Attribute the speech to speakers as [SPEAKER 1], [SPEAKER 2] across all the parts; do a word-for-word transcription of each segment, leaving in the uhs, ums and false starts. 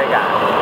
[SPEAKER 1] they got.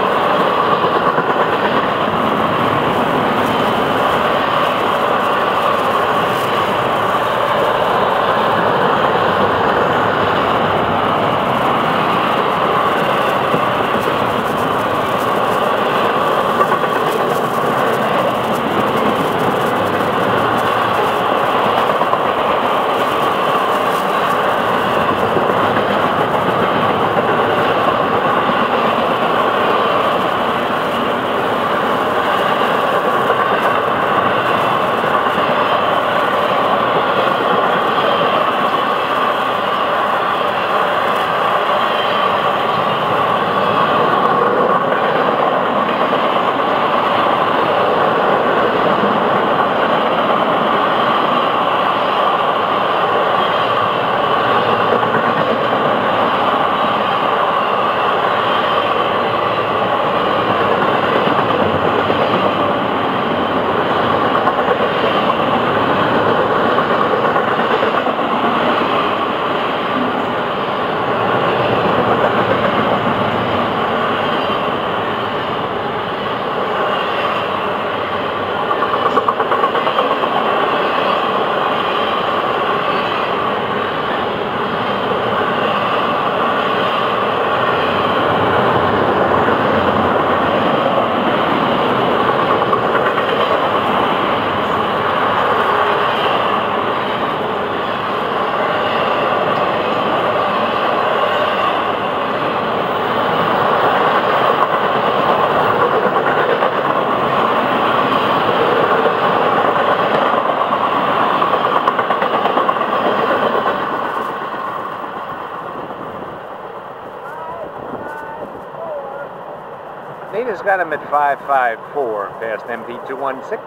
[SPEAKER 1] Anita's got him at five five four past M P two one six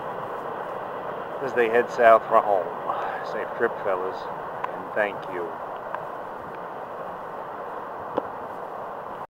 [SPEAKER 1] as they head south for home. Safe trip, fellas, and thank you.